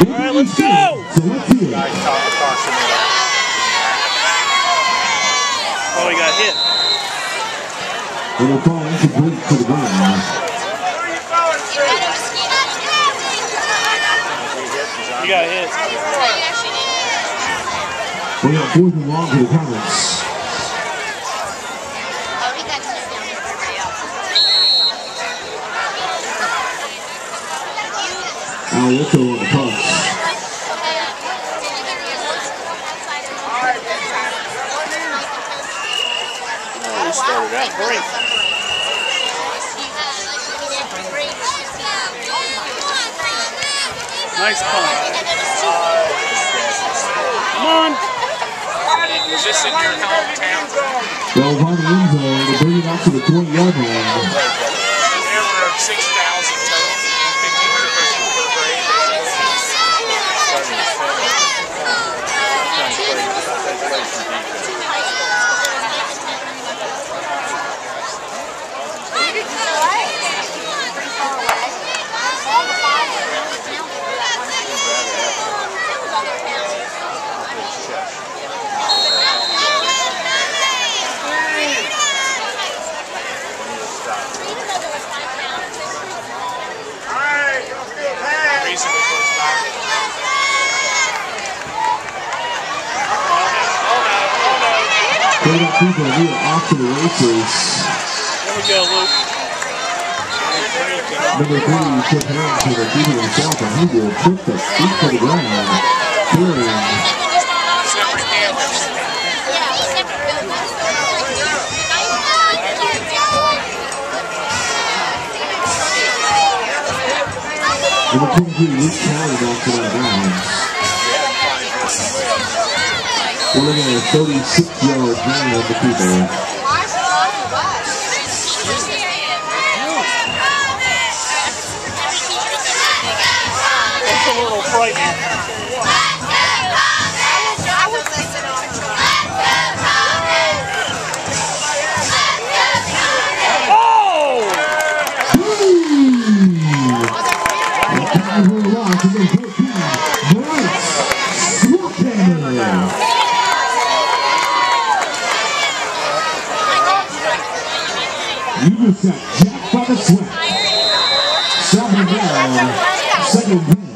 right, let's go! Oh, he got hit. And we'll call incomplete to the ground. You got hit. We got 4th and long to the Comets. Alito on the punt. Oh, he started out great. Nice punt. Come on. Is this in your hometown? Well, on the end zone, they bring it out to the 20-yard line. There were 6,000 total, 1,500 per grade. People are off to the races. There we go, Luke. Number 3, Chip Harrington will keep it himself, and he will put the feet to the ground. Carrying. Number 23, Luke Talley back to that bounds. We're looking at a 36-yard gain on the keeper. That's a little frightening. Oh! You just got jacked by the sweat. 7 down, 2nd down.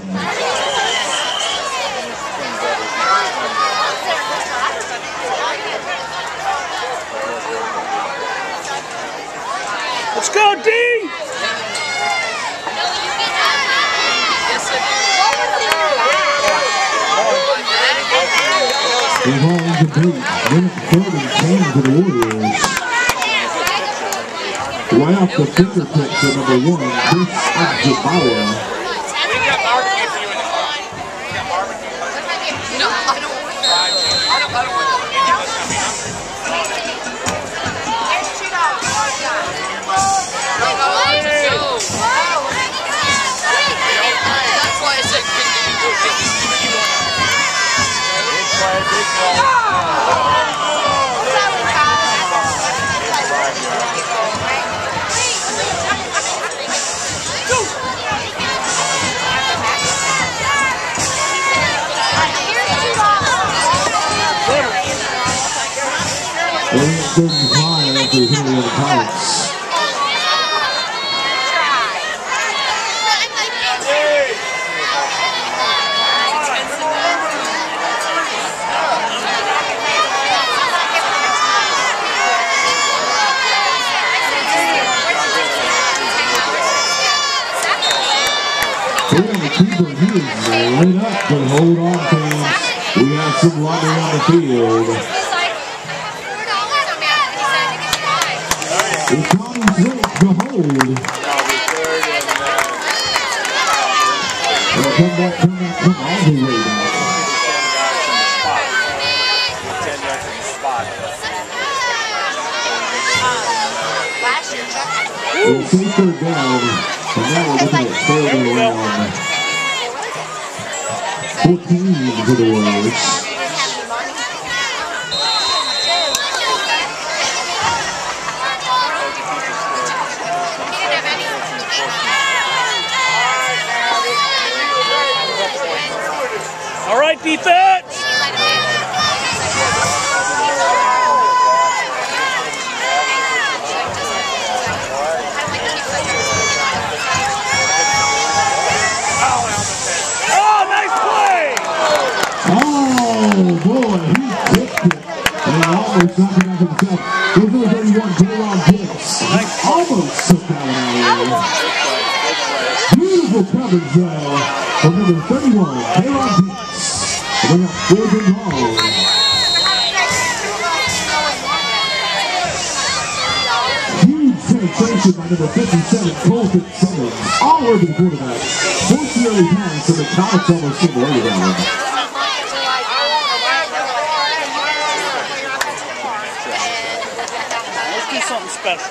Let's go, D! The ball incomplete. Then 3rd and 10 to the Warriors. Right off the fingertips of number 1, Chris Abdul-Bauer. We got barbecue for you in the car. We got barbecue. No, I don't want that. I don't want that. You must not be hungry. There's $2. That's why I said Third and 5 after hitting the other Pirates. The keeper, he is right up, but hold on, fans. We have some running on the field. It's on his way to hold. They'll come back all the way back. We'll see 3rd down, and now we're looking at 3rd and around 14 for the Warriors. All right, defense. Oh, nice play. Oh, boy, he kicked it. And almost knocked it out himself. Here's number 31, J-Ron Diggs. Almost took that one out of there. Beautiful coverage there from number 31, J-Ron Diggs. And we got 4th and long. Huge penetration by number 57, Colton Simmons. All over the quarterback. 4th early pass, so the Comets almost came away with that one. Let's do something special.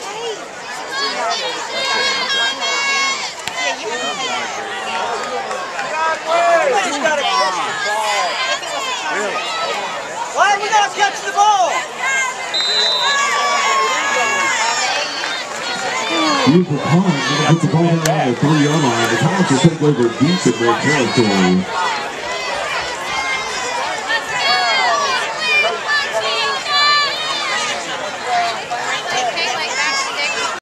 Why we gotta catch the ball? Beautiful punt. Gonna put the ball down on the 3-yard line. The Comets will take over deep in their territory.